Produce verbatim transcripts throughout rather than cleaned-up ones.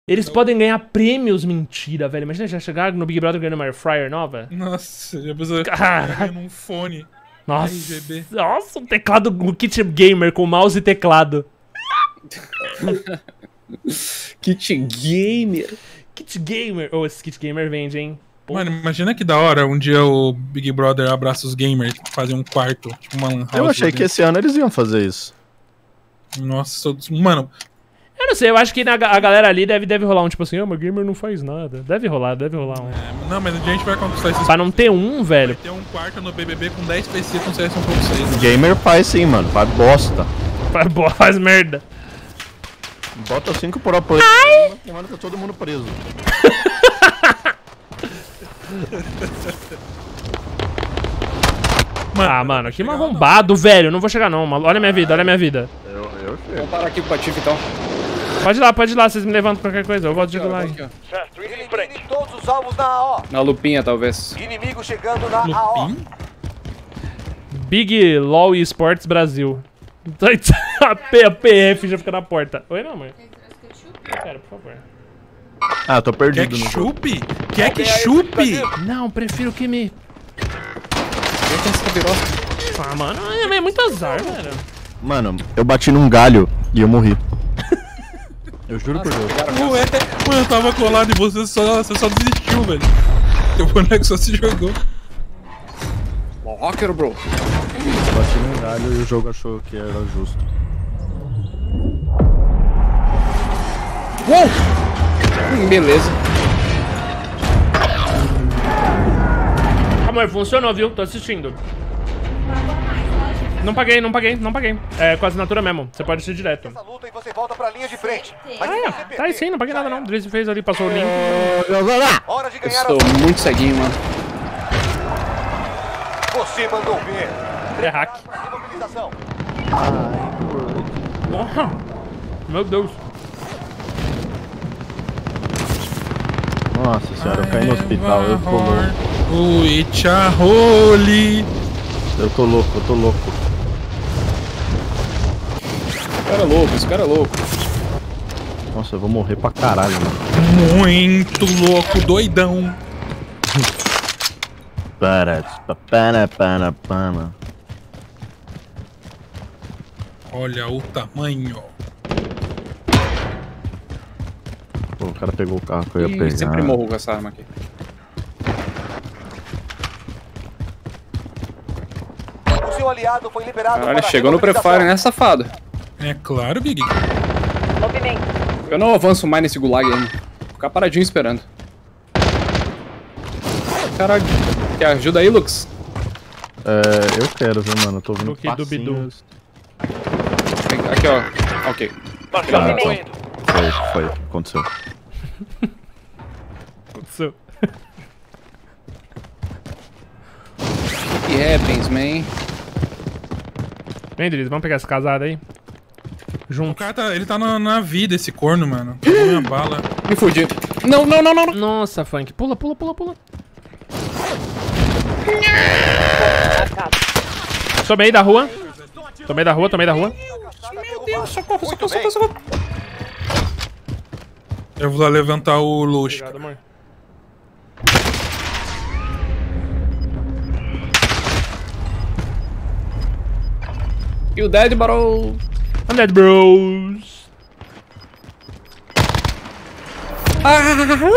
Eles podem ganhar prêmios, mentira, velho. Imagina já chegar no Big Brother ganhando uma Air Fryer nova. Nossa, já pensou Caralho. num fone. Nossa, R G B. nossa, um teclado, um kit gamer com mouse e teclado. Kit gamer. Kit gamer. Oh, esse kit gamer vende, hein? Pô. Mano, imagina que da hora um dia o Big Brother abraça os gamers, fazer um quarto, tipo uma lan house. Eu achei que esse ano eles iam fazer isso. Nossa, todos... mano... Eu não sei, eu acho que na, a galera ali deve, deve rolar um tipo assim, ah, meu gamer não faz nada. Deve rolar, deve rolar um. É, não, mas a gente vai conquistar esses... Pra não ter um, velho. Vai ter um quarto no B B B com dez P C com C S um ponto seis. Gamer faz sim, mano. Faz bosta. Faz, boa, faz merda. Bota cinco pro play e manda todo mundo preso. Mano, Ah, mano, que arrombado, velho. Não vou chegar não, mano. Olha a minha vida, olha a minha vida. Eu, eu chego. Vamos parar aqui com o Patife então. Pode ir lá, pode ir lá, vocês me levantam qualquer coisa. Eu volto de Aqui, ó, lá. aqui, ó. Elimine todos os alvos na A O. Na lupinha, talvez. Inimigo chegando na A O. Lupin? Big LOL Esports Brasil. A P- a P F já fica na porta. Oi, não, mãe. Eu quero, por favor. Ah, eu tô perdido no jogo. Ketchup? Ketchup? Não, prefiro que me... Eita, essa cabirosa. Ah, mano, é, é muito azar, velho. Mano, eu bati num galho e eu morri. Eu juro por Deus. Ué, mano, eu tava colado e você só, você só desistiu, velho. Teu boneco só se jogou. Rocker, bro. Eu bati num galho e o jogo achou que era justo. Uou! Hum, beleza. Amor, funcionou, viu? Tô assistindo. Não paguei, não paguei, não paguei. É com a assinatura mesmo. Você pode assistir direto. Essa luta e você volta pra linha de frente. Mas Ah, se é. você Tá aí perder, sim, não paguei nada não. O Drizzy fez ali, passou o link. hora de Eu ganhar sou a... muito ceguinho, mano. Você mandou ver. É hack. Imobilização. Porra. Meu Deus. Nossa senhora, eu caí no hospital, eu tô louco. O Itcharoli. Eu tô louco, eu tô louco. Esse cara é louco, esse cara é louco. Nossa, eu vou morrer pra caralho, mano. Muito louco, doidão. Para, para, para, para. Olha o tamanho. Pô, o cara pegou o carro que eu ia Ih, pegar. sempre morro com essa arma aqui. O seu aliado foi liberado. Caralho, para a chegou no imobilização. prefire, né, safado? É claro, Big. Eu não avanço mais nesse gulag ainda. Vou ficar paradinho esperando. Caralho. Quer ajuda aí, Lux? É, eu quero, viu, mano? Eu tô ouvindo Duque do Bidu. passinhos. Aqui, ó. Ok. Ah, foi, foi, o que aconteceu? Aconteceu. Que happens, man? Vem, Drizzy, vamos pegar essa casada aí. O Junto. cara tá, ele tá na, na vida, esse corno, mano. Pegou minha bala. Me fudi. Não, não, não, não. não. Nossa, Funk. Pula, pula, pula, pula. Tomei da rua. Tomei da rua, tomei da rua. Meu Deus, socorro, Muito socorro, bem. socorro, socorro. Eu vou lá levantar o Lush. Obrigado, amor. E o Dead Barrel. I'm dead, bros. Ah!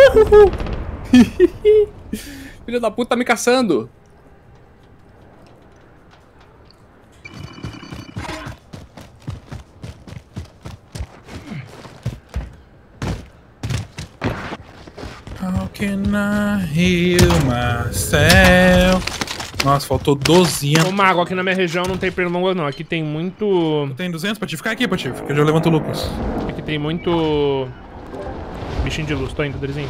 Filho da puta tá me caçando. How can I heal myself? Nossa, faltou doze Ô, anos. Mago, aqui na minha região não tem pernilongo, não. Aqui tem muito... Tem duzentos pra te ficar aqui, Patife, que eu já levanto o Lucas. Aqui tem muito... bichinho de luz. Tô indo, Drizinho.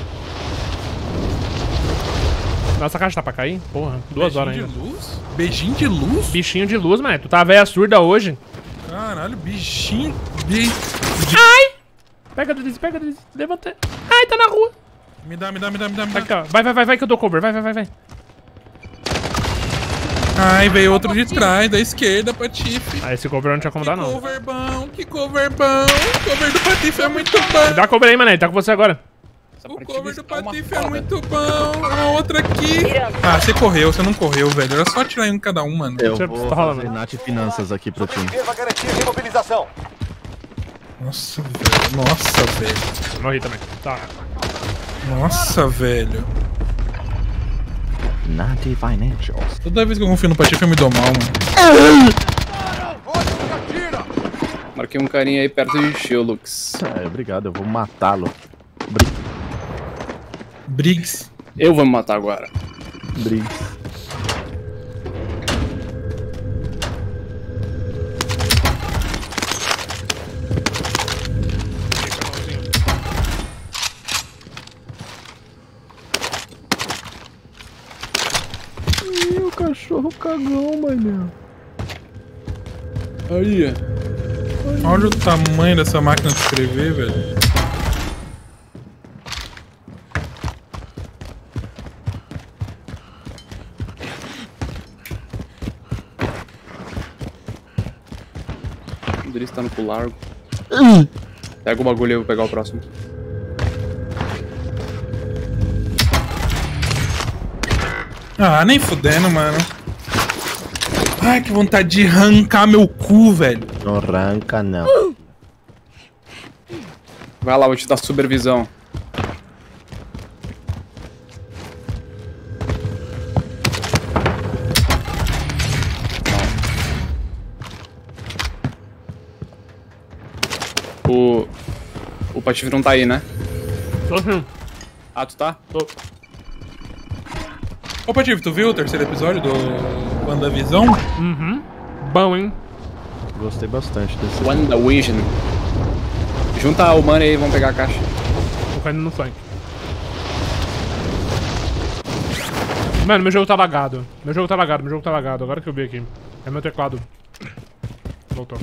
Nossa, a caixa tá pra cair? Porra, duas horas Beijinho ainda. de luz? Beijinho de luz? Bichinho de luz, mano. Tu tá véia surda hoje. Caralho, bichinho de... Ai! Pega, Drizzy, pega, Drizzy. Levanta. Ai, tá na rua. Me dá, me dá, me dá, me dá, me dá. Aqui, ó. Vai, vai, vai, vai que eu dou cover. Vai, vai, vai, vai. Ai, veio outro de trás, da esquerda, Patife. Ah, esse cover não tinha como Que dar, não. cover bom, que cover bom. O cover do Patife é muito bom. Dá cover aí, mané. Tá com você agora. O cover do Patife é muito bom. A outra aqui. Ah, você correu, você não correu, velho. Era só atirar em um cada um, mano. Eu Você vou tá rolando. fazer Nath Finanças aqui pro time. Deva garantir a imobilização. Nossa, velho. Nossa, velho. Morri também. Tá. Nossa, velho. Nath Financials. Toda vez que eu confio no Patife eu me dou mal, mano. Marquei um carinha aí perto de Shilux. É, obrigado, eu vou matá-lo. Bri Briggs. Eu vou me matar agora. Briggs. Ih, o cachorro cagão, mano. Aí. Olha o tamanho dessa máquina de escrever, velho. O Driz tá no pulo largo. Pega o bagulho e eu vou pegar o próximo. Ah, nem fudendo, mano. Ai, que vontade de arrancar meu cu, velho. Não arranca, não. Vai lá, vou te dar supervisão. O... O Patife não tá aí, né? Tô sim. Ah, tu tá? Tô. Ô, Patife, tu viu o terceiro episódio do WandaVision? Uhum. Bom, hein? Gostei bastante desse. WandaVision. Junta o money aí e vamos pegar a caixa. Tô caindo no flank. Mano, meu jogo tá lagado. Meu jogo tá lagado, meu jogo tá lagado. Agora que eu vi aqui. É meu teclado. Voltou.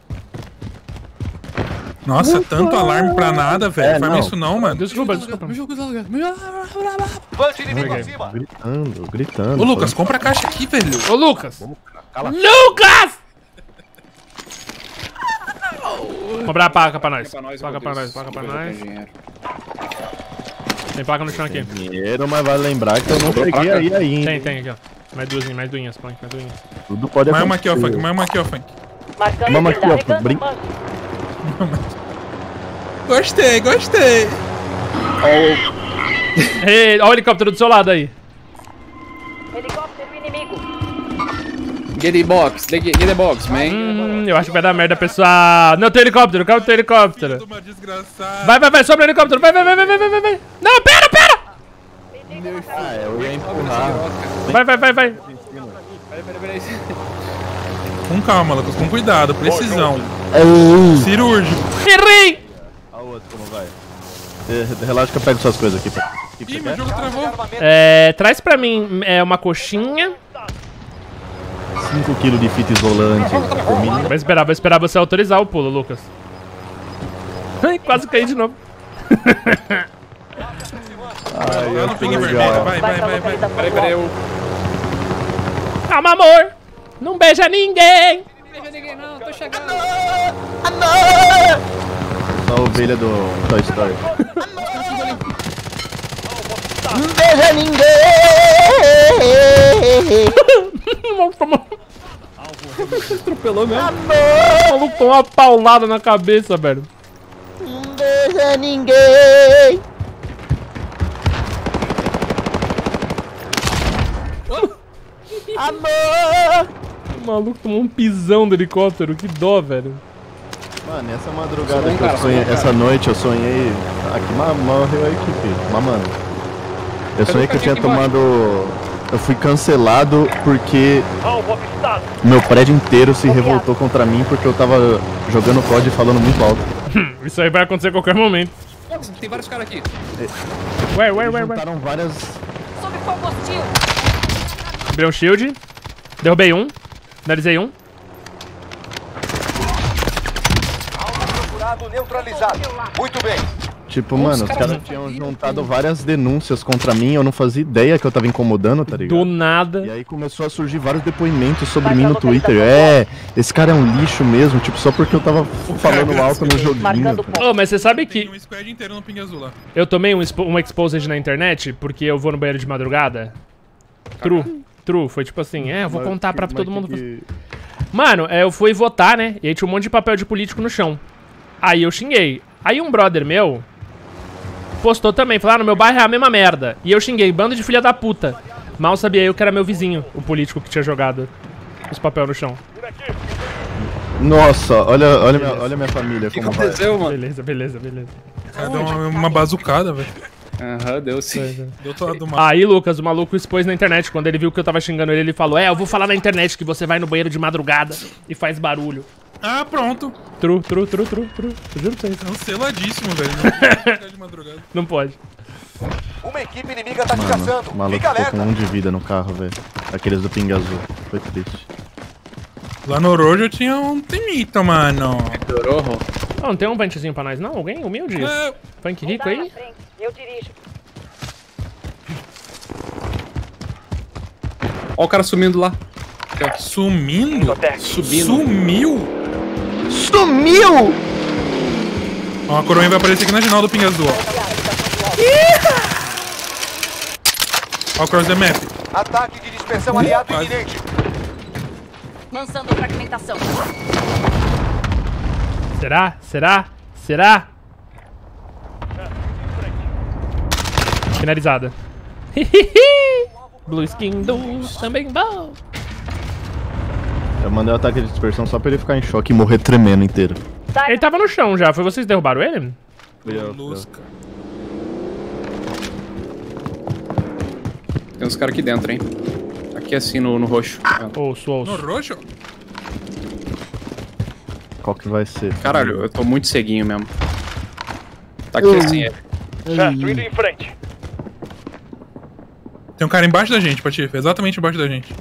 Nossa, tanto alarme pra nada, velho. É, Faz não. isso não, mano. Desculpa, desculpa. Vante inimigo acima. Gritando, gritando. Ô, Lucas, compra a caixa aqui, velho. Ô, Lucas! Cala. Lucas! Comprar a placa pra nós. Pra nós, Placa meu pra Deus. nós, placa pra Vou colocar nós. dinheiro. Tem placa no chão aqui. Dinheiro, mas vai lembrar que eu não Sobrou peguei placa? aí ainda. Tem, tem aqui, ó. Mais duas, mais duinhas, plank, mais duinhas. Tudo pode Mais acontecer. uma aqui, ó, Funk. Mais uma aqui, ó, Funk. Marcando Vamos aqui, ó. carregando, Brin... mano. Gostei, gostei. Ei, olha o helicóptero do seu lado aí. Helicóptero inimigo. Get the box, get get the box, man. Hum, eu acho que vai dar merda, pessoal. Não, tem helicóptero, calma, tem helicóptero. Uma desgraçada. Vai, vai, vai, sobe o helicóptero. Vai, vai, vai, vai, vai, vai, vai. Não, pera, pera! Ah, eu ia empurrar. Vai, vai, vai, vai. Peraí, peraí, peraí. Com calma, Lucas, com cuidado, precisão. Uh. Cirúrgico. Errei! A outra, como vai? Eh, Relaxa que eu pego suas coisas aqui. Pá. O que que Ih, você meu quer? jogo travou. É, traz pra mim é, uma coxinha. cinco quilos de fita isolante. Comida. Vou esperar, vou esperar você autorizar o pulo, Lucas. Ai, quase caí de novo. Ai, Eu não peguei legal. vermelha. Vai, vai, Vai pra vai, vai. localização Peraí, peraí, atual. eu... Calma, amor. Não beija ninguém. Só a ovelha do Toy Story. Atropelou mesmo. O maluco tomou uma paulada na cabeça, velho. Não beija ninguém. Amor. O maluco tomou um pisão do helicóptero. Que dó, velho. Mano, essa madrugada Sou bom que eu cara, sonhei, sou bom essa noite eu sonhei. Aqui ma- morreu a equipe, mamando. Eu sonhei que eu tinha tomado. Eu fui cancelado porque meu prédio inteiro se revoltou contra mim porque eu tava jogando C O D e falando muito alto. Isso aí vai acontecer a qualquer momento. Tem vários caras aqui. Ué, ué, ué, ué. Juntaram várias. Sob fogo hostil. Quebrei um shield. Derrubei um. Finalizei um. Alvo procurado neutralizado. Muito bem. Tipo, mano, os caras tinham juntado várias denúncias contra mim, eu não fazia ideia que eu tava incomodando, tá ligado? Do nada. E aí começou a surgir vários depoimentos sobre mim no Twitter. É, esse cara é um lixo mesmo, tipo, só porque eu tava falando alto no joguinho. Ô, mas você sabe Tem que um squad inteiro no Ping Azul lá. eu tomei um, expo um exposed na internet porque eu vou no banheiro de madrugada? True. True. Foi tipo assim, é, eu vou contar pra todo mundo. Mano, é, eu fui votar, né? E aí tinha um monte de papel de político no chão. Aí eu xinguei. Aí um brother meu postou também, falou, ah, no meu bairro é a mesma merda. E eu xinguei, bando de filha da puta. Mal sabia eu que era meu vizinho, o político que tinha jogado os papéis no chão. Nossa, olha, olha, minha, olha minha família. O que como vai. aconteceu, mano? Beleza, beleza, beleza. Cara, deu uma, uma bazucada, velho. Aham, deu sim. Do outro lado do mapa. Aí, Lucas, o maluco expôs na internet. Quando ele viu que eu tava xingando ele, ele falou, é, eu vou falar na internet que você vai no banheiro de madrugada e faz barulho. Ah, pronto. True, true, true, true, true. Eu juro pra você. Canceladíssimo, velho. Não pode ficar de madrugada. Não pode. Uma equipe inimiga tá te Mano, caçando. o maluco Fica ficou com alerta. um de vida no carro, velho. Aqueles do Ping Azul. Foi triste. Lá no Rojo eu tinha um temito, mano. Melhorou, Rô? Oh, não tem um ventezinho pra nós, não? Alguém? Humilde? É, Funk rico Tá na aí? frente. Eu dirijo. Ó o cara sumindo lá. sumindo? Subindo. Sumiu? Sumiu! Ó, a coroinha vai aparecer aqui na janela do Ping Azul, ó. Ó o cross the map. Ataque de dispersão aliado Quase. iminente. Lançando fragmentação. Será? Será? Será? Finalizada. Blue skin do também bom. Eu mandei o ataque de dispersão só pra ele ficar em choque e morrer tremendo inteiro. Ele tava no chão já. Foi vocês que derrubaram ele? Fui eu, fui eu. Lusca. Tem uns caras aqui dentro, hein? Aqui assim no, no roxo. Ouço, No ouço. roxo? Qual que vai ser? Caralho, eu tô muito ceguinho mesmo. Tá aqui assim, é. Certo, indo em frente. Tem um cara embaixo da gente, Patife. Exatamente embaixo da gente.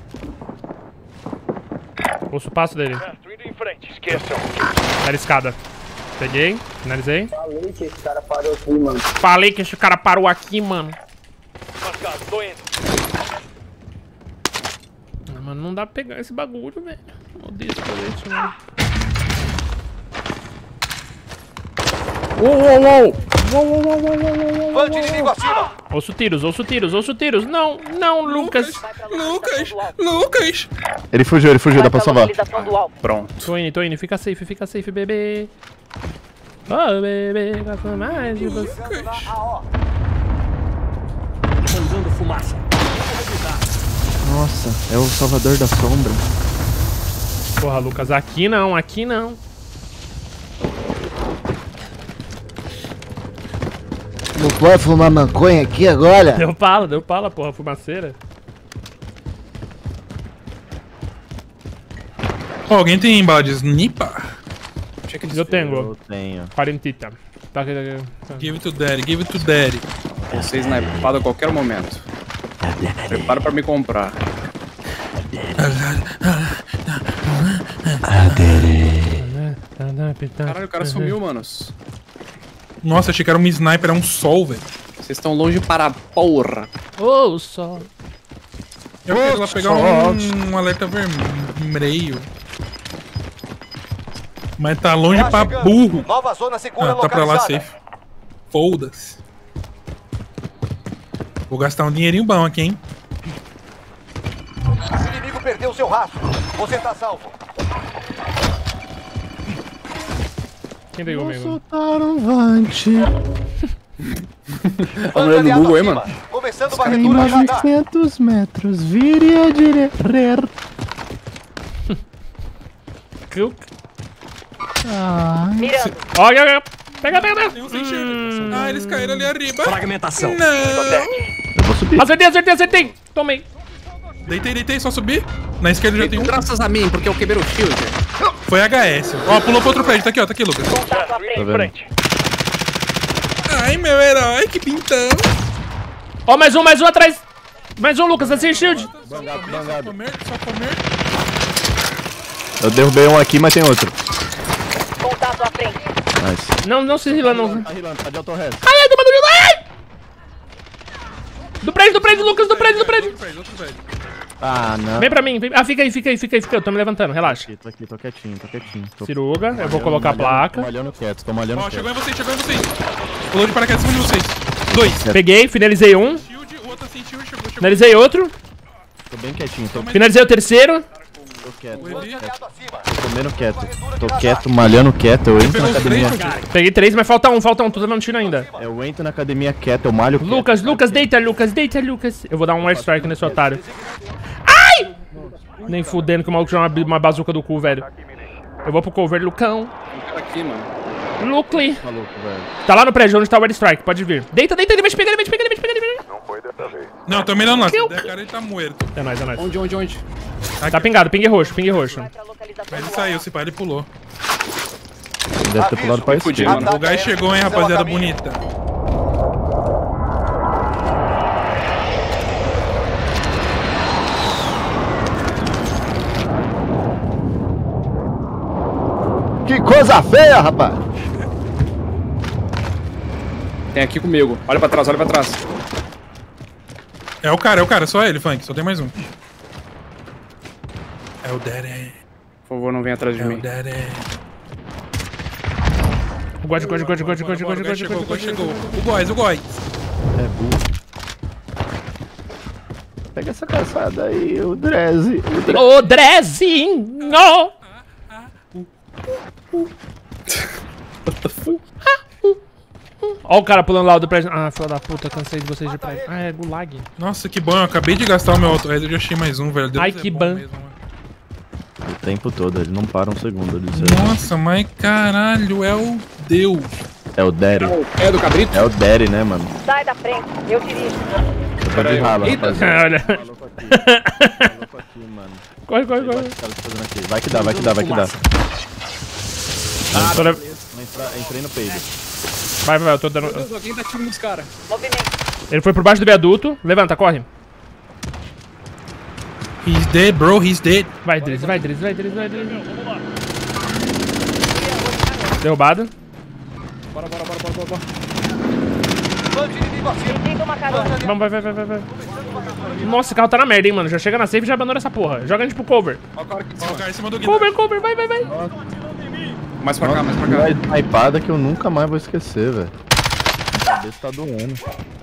Ouço o passo dele. Certo, indo em frente. Esqueçam. Era escada. Peguei, finalizei. Falei que esse cara parou aqui, mano. Falei que esse cara parou aqui, mano. Marcado, tô indo. Ah, mano, não dá pra pegar esse bagulho, velho. Odeio esse colete, mano. Uou, uou, uou! Uou, uou, uou, uou, uou, uou, Bando de inimigo acima. Ouço tiros, ouço tiros, ouço tiros. Não, não, Lucas. Lucas! Lucas! Ele fugiu, ele fugiu, dá pra salvar. Localização do alvo. Pronto. Tô indo, tô indo. Fica safe, fica safe, bebê. Oh, bebê, gosto mais de você. Mandando fumaça. Nossa, é o Salvador da Sombra. Porra, Lucas, aqui não, aqui não. Não pode fumar maconha aqui agora? Deu pala, deu pala, porra, fumaceira. Ó, alguém tem bala de sniper? Eu tenho. Eu tenho. Quarentita. Tá aqui, tá aqui. Give it to daddy, give it to daddy. Você snipado a qualquer momento. Prepara pra me comprar. Caralho, o cara sumiu, manos. Nossa, achei que era um sniper, era um sol, velho. Vocês estão longe para a porra. Ô, sol. Eu quero lá pegar um, um alerta vermelho. Mas tá longe Tá pra chegando. burro. Nova zona segura Ah, tá pra lá localizada. safe. Foda-se. Vou gastar um dinheirinho bom aqui, hein? O inimigo perdeu seu rastro. Você tá salvo. Quem tem comigo? Soltaram vante. A mulher do Google aí, mano. Começando Em varredura de radar. novecentos metros, vire a direita. Mirando. Ó, ó, ó. Pega, pega, pega. Tem um sem shield. Ah, eles caíram ali arriba. Fragmentação. Não. Eu vou subir. Acertei, acertei, acertei. Tomei. Deitei, deitei, só subir. Na esquerda já tem um. Graças a mim, porque eu quebrei o shield. Foi H S. Ó, pulou pro outro prédio. Tá aqui, ó. Tá aqui, Lucas. Contato à Tá frente. vendo? Ai, meu herói, que pintão. Ó, mais um, mais um atrás. Mais um, Lucas, assim, shield. Bangado, bangado. Só comer, só comer. Eu derrubei um aqui, mas tem outro. Contato à frente. Nice. Não, não se rila, não. Tá rilando, tá de auto-rest. Ai, ai, do barulho, ai! Do prédio, do prédio, Lucas, do prédio, do prédio. Outro prédio, outro prédio. Ah, não. Vem pra mim, vem. Ah, fica aí, fica aí, fica aí, fica aí. Eu tô me levantando, relaxa. Tô aqui, tô quietinho, tô quietinho. Tô... Ciruga, eu vou malhando, colocar a malhando, placa. Tô malhando quieto, tô malhando Ó, quieto. chegou em vocês, chegou em vocês. Pulou de paraquedas em cima de vocês. Dois. Peguei, finalizei um. Shield, o outro sem shield, chegou, chegou. Finalizei outro. Tô bem quietinho, tô, Finalizei o terceiro. tô quieto. Tô, Ele- quieto. Tô comendo quieto. Tô quieto, malhando quieto. Eu entro Pegou na os academia. três, Peguei três, mas falta um, falta um. Tô dando tiro ainda. Eu entro na academia quieto, eu malho quieto. Lucas, Lucas, deita, Lucas, deita, Lucas. Eu vou dar um airstrike nesse otário. Ai! Nem fudendo que o maluco tirou uma, uma bazuca do cu, velho. Eu vou pro cover, Lucão. Tem um cara aqui, mano. Lucli. Tá louco, velho. Tá lá no prédio, onde tá o airstrike, pode vir. Deita, deita, ele vai te pegar, ele vai te pegar, ele vai te pegar, ele vai te pegar. Não, tô mirando lá. Se der cara, ele tá morto. É nóis, é nóis. Onde, onde, onde? Tá pingado, pingue roxo, pingue roxo. Vai pra localização Mas ele do saiu, se pá, ele pulou. Ele deve ter pulado pra Fudido, esquerda. mano. O gás chegou, hein, rapaziada bonita. Que coisa feia, rapaz. Tem aqui comigo. Olha pra trás, olha pra trás. É o cara, é o cara, só ele, Funk. Só tem mais um. É o Daddy. Por favor, não venha atrás de É mim. o Daddy. God, God, God, God, God, God, Bora, God, o gás chegou, o God, gás chegou. O Góis, o Góis. É burro. Pega essa caçada aí, o Dreze. O Dreze. Ô, Drezinho! Ó o cara pulando lá do prédio. Ah, filha da puta, cansei de vocês de prédio. Ah, é gulag. Nossa, que bom. Eu acabei de gastar o meu auto. Eu já achei mais um, velho. Deus, Ai, é que bom ban. mesmo, mano. O tempo todo, ele não para um segundo. Ele diz, Nossa, mas caralho, é o Deus. é o Daddy. É do cabrito? É o Daddy, né, mano? Sai da frente, eu dirijo. Eu tô de rala, Eita. rapaziada. Olha. Maluco aqui. Maluco aqui, mano. Corre, corre, corre. Vai que tá fazendo aqui. Vai que dá, vai que dá, vai que dá. Tô le- Vou entrar- Entrei no peido. Vai, vai, vai, eu tô dando. Deus, alguém tá tirando os caras. Movimento. Ele foi por baixo do viaduto. Levanta, corre. He's dead, bro. He's dead. Vai, Driz, vai, Driz, vai, Driz, vai, Driz. Derrubado. Bora, bora, bora, bora, bora, bora. Pedindo uma carona. Vamos, vai, vai, vai, vai, vai. Nossa, esse carro tá na merda, hein, mano. Já chega na safe e já abandona essa porra. Joga a gente pro cover. Ó o cara aqui em Ó, cima. o cara em cima do guitarra. Cover, cover, vai, vai, vai. Mais pra cá, mais pra cá. Uma snipada que eu nunca mais vou esquecer, velho. A cabeça tá doendo.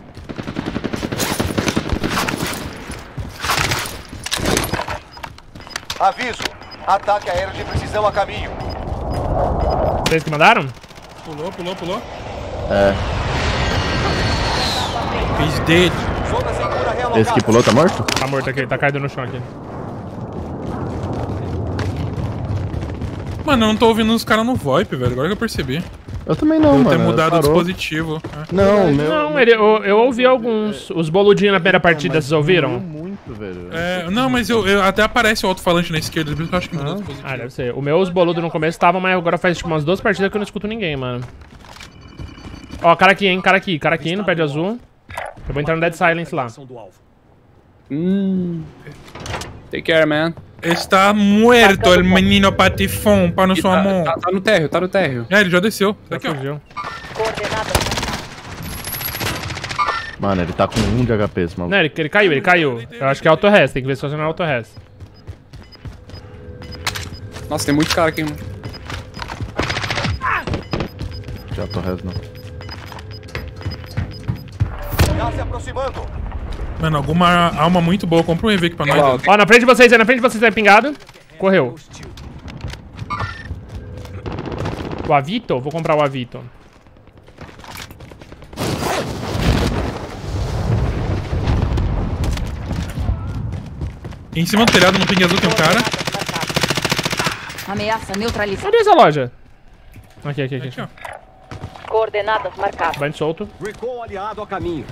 Aviso. Ataque aéreo de precisão a caminho. Vocês que mandaram? Pulou, pulou, pulou. É. He's dead. Zona segura realocada. Esse que pulou tá morto? Tá morto aqui, tá caído no chão aqui. Mano, eu não tô ouvindo os caras no VoIP, velho. Agora que eu percebi. Eu também não, Vou mano. ter mudado o Parou. dispositivo. É. Não, meu. Não, ele, eu, eu ouvi alguns. Os boludinhos na primeira partida, vocês ouviram? Muito, velho. É, não, mas eu, eu- até aparece o alto-falante na esquerda, por isso que eu acho que mudou o dispositivo. Ah, deve ser. O meu, os boludos no começo estavam, mas agora faz tipo umas duas partidas que eu não escuto ninguém, mano. Ó, cara aqui, hein? Cara aqui, cara aqui no pé de azul. Eu vou entrar no Dead Silence lá. Hum. Take care, man. Está muerto el menino patifão, para no sua Tá, mão. tá, tá no térreo, tá no térreo. É, ele já desceu. Tá Já aqui, ó. fugiu. Coordenadas. Mano, ele tá com um de H P, esse maluco. Não, ele, ele caiu, ele caiu. Eu acho que é auto-rest, tem que ver se funciona auto-rest. Nossa, tem muito cara aqui, mano. Já tô resto, não. Tá se aproximando. Mano, alguma alma muito boa. Compra um E V aqui pra nós. Ó, velho. Ó, na frente de vocês aí, na frente de vocês aí, pingado. Correu. O Avito? Vou comprar o Avito. Em cima do telhado, no ping azul, tem um cara. Ameaça neutralizada. Cadê essa loja? Aqui, aqui, aqui. Aqui, ó. Coordenadas marcadas. Band solto. Recon aliado a caminho.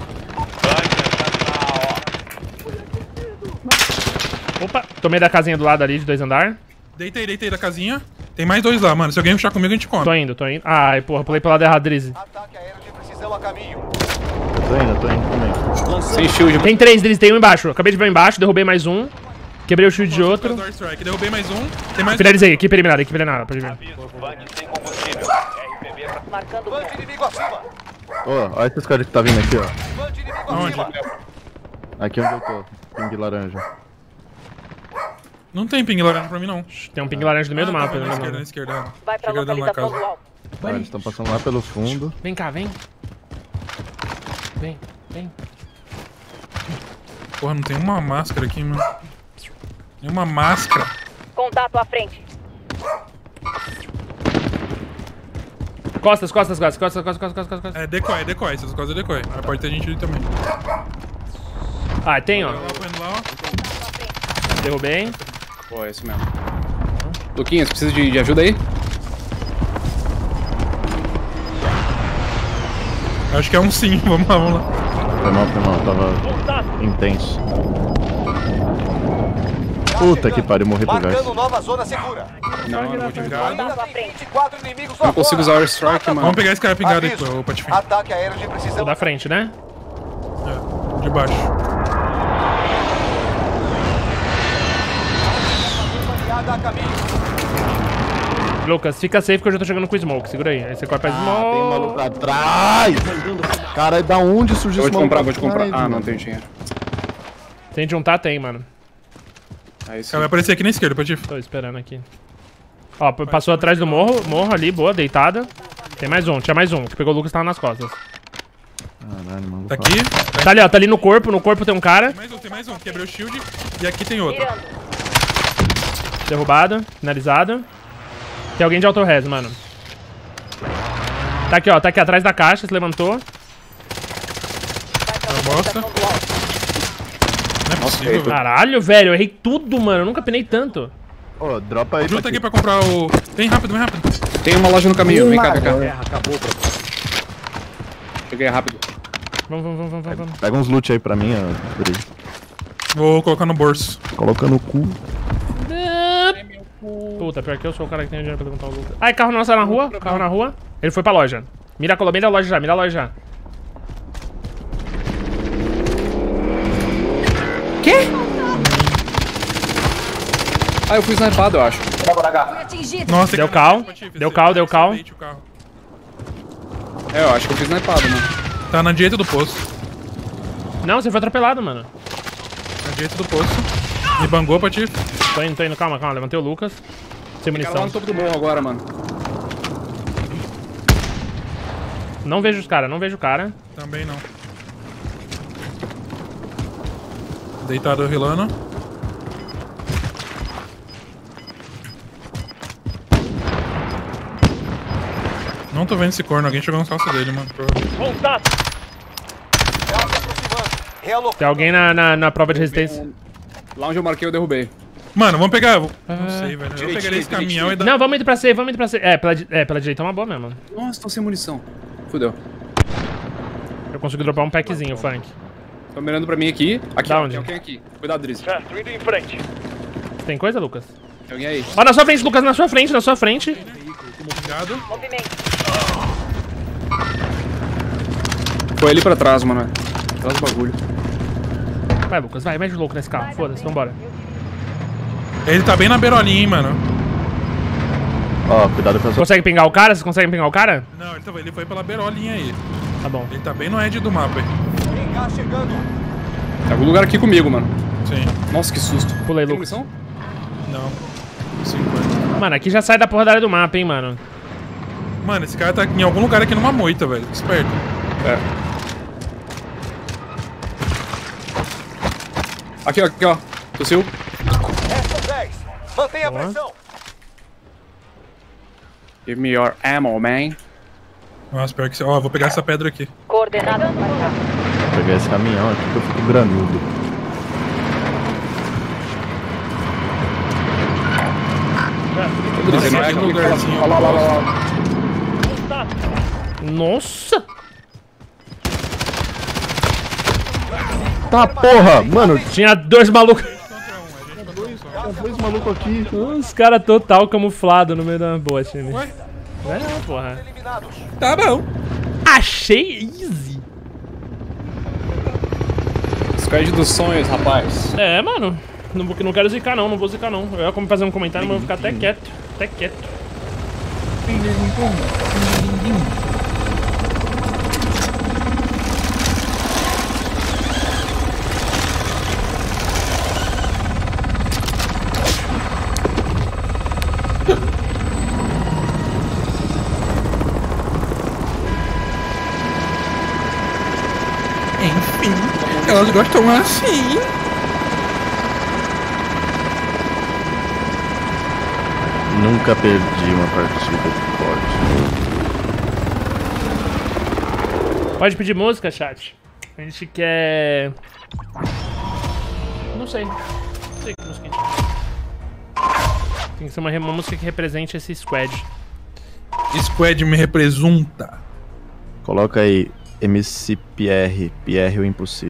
Opa, tomei da casinha do lado ali, de dois andar. Deitei, deitei da casinha. Tem mais dois lá, mano. Se alguém rushar comigo, a gente come. Tô indo, tô indo. Ai, porra, pulei pro lado errado, Drizzy. Ataque aéreo de precisão a caminho. Tô indo, tô indo também. Sem shield. Tem três, Drizzy, tem um embaixo. Acabei de ver um embaixo, derrubei mais um. Quebrei o shield de outro. Strike. Derrubei mais um. Tem mais Finalizei, equipe eliminada, equipe eliminada, pode ver. Banque sem combustível. R P marcando Bande ponto. inimigo acima. Ó, olha esses caras que tá vindo aqui, ó. Bande inimigo Aonde? acima. Aqui onde eu tô. Ping laranja. Não tem ping laranja pra mim, não. Tem um ping laranja no meio Ah, do tá, mapa. vai na né, esquerda, mano? na esquerda. Vai pra Chega dentro da localização casa. do alvo. Ah, eles estão passando lá pelo fundo. Vem cá, vem. Vem, vem. Porra, não tem uma máscara aqui, mano. Tem uma máscara. Contato à frente. Costas, costas, costas, costas, costas, costas, costas, costas. É decoy, é decoy. Essas coisas é decoy. A porta a gente ali também. Ah, tem, ó. Lá, põe lá, ó. Derrubei. Pô, é isso mesmo. Luquinhas, precisa de, de ajuda aí? Acho que é um sim. Vamos lá, vamos lá. Foi mal, foi mal. Tava intenso. Puta que pariu, morri pro gás. Marcando nova zona segura. Não, não vou te ajudar. Contato à Tem frente. vinte e quatro inimigos lá Não consigo usar fora. o airstrike, mano. Vamos pegar esse cara pingado aí, Aviso. pô, Patife. Ataque aéreo de Tô precisão. da frente, né? É, de baixo. Aliada a caminho. Lucas, fica safe que eu já tô chegando com smoke. Segura aí. Aí você corta pra Ah, tem um maluco smoke. atrás! Caralho, da onde surgiu Eu vou esse te comprar, vou maluco te comprar. atrás, Ah, não mano? tenho dinheiro. Tem de juntar? Tem, mano. Aí sim. O cara vai aparecer aqui na esquerda, Patife. Tô esperando aqui. Ó, p- passou atrás do morro. Morro ali, boa, deitada. Tem mais um, tinha mais um. Que pegou o Lucas, tava nas costas. Caralho, mano. Tá aqui. Tá Tá ali, ó, tá ali no corpo. No corpo tem um cara. Tem mais um, tem mais um. Quebrei o shield. E aqui tem outro. Mirando. Derrubado, finalizado. Tem alguém de auto-res, mano. Tá aqui, ó, tá aqui atrás da caixa, se levantou. Vai pra bosta. localização do alvo. Não é possível, velho. Caralho, velho, eu errei tudo, mano. Eu nunca penei tanto. Ô, dropa aí. Junta Patife. aqui pra comprar o... Vem rápido, vem rápido. Tem uma loja no caminho. Vem cá, vem cá. Cheguei rápido. Vamos, vamos, vamos, vamos, vamos. Pega uns loot aí pra mim, ó. Guri. Vou colocar no bolso. Coloca no cu. Puta, pior que eu sou o cara que tem dinheiro pra levantar o Lucas. Ai, carro nosso na rua, carro na rua. Ele foi pra loja. Mira a colo- mira a loja já, mira a loja já. Ah, eu fui snipado, eu acho. Nossa, Deu que- cal, Patife, deu você- cal, deu você cal. deite o carro. É, eu acho que eu fui snipado, mano. Tá na direita do poço. Não, você foi atropelado, mano. Na direita do poço. Me bangou, Patife. Tô indo, tô indo, calma, calma. Levantei o Lucas. Sem Cara lá munição. no topo do morro agora, mano. Não vejo os caras, não vejo o cara. Também não. Deitado rilando. Não tô vendo esse corno, alguém chegou no salso dele, mano. provavelmente. Gás se aproximando. Realocando. Tem alguém na, na, na prova de resistência. Lá onde eu marquei, eu derrubei. Mano, vamos pegar. Não sei, velho. Eu direitinho, pegaria esse caminhão direitinho. e dar. Não, vamos indo pra C, vamos indo pra C. É, pela, di- é, pela direita é uma boa mesmo. Nossa, tô sem munição. Fudeu. Eu consigo dropar um packzinho, funk. Tô mirando pra mim aqui. Aqui, Da ó, onde? tem alguém aqui. Cuidado, Drizzy. Tem coisa, Lucas? Tem alguém aí. Ó, na sua frente, Lucas, na sua frente, na sua frente. Obrigado. Movimento. Foi ali pra trás, mano. Atrás do bagulho. Vai, Lucas, vai, mete o louco nesse carro. Foda-se, vambora. Ele tá bem na beirolinha, hein, mano. Ó, cuidado com as Consegue pingar o cara? Vocês conseguem pingar o cara? Não, ele, tá, ele foi pela beirolinha aí. Tá bom. Ele tá bem no edge do mapa aí. Tem gás chegando. Tem algum lugar aqui comigo, mano. Sim. Nossa, que susto. Pulei, Tem Lucas. munição? Não. cinquenta. Mano, aqui já sai da porra da área do mapa, hein, mano. Mano, esse cara tá em algum lugar aqui numa moita, velho. Esperto. É. Aqui, ó, aqui, ó. Tossiu. Restam dez. Mantenha a Boa. pressão. Give me your ammo, man. Nossa, pior que... Ó, vou pegar essa pedra aqui. Coordenadas marcadas. Vou pegar esse caminhão aqui que eu fico granudo. Drizzy, não é tem um aqui, lugarzinho. Olha lá, lá, lá, lá. Nossa! Tá, porra! Mano, Tinha dois malucos. tinha dois malucos aqui. Os caras total camuflado no meio da boa, time. Ué? Vai não, porra. Eliminados. Tá bom. Achei easy. Squad dos sonhos, rapaz. É, mano. Não, vou- não quero zicar não, não vou zicar não. Eu ia como fazer um comentário, mas eu vou ficar até quieto. Até quieto. Enfim, elas gostam assim. Nunca perdi uma partida de forte. Pode pedir música, chat. A gente quer... Não sei. Não sei que música a gente quer. Tem que ser uma, uma música que represente esse squad. Squad me representa. Coloca aí M C Pierre, Pierre o Impossível.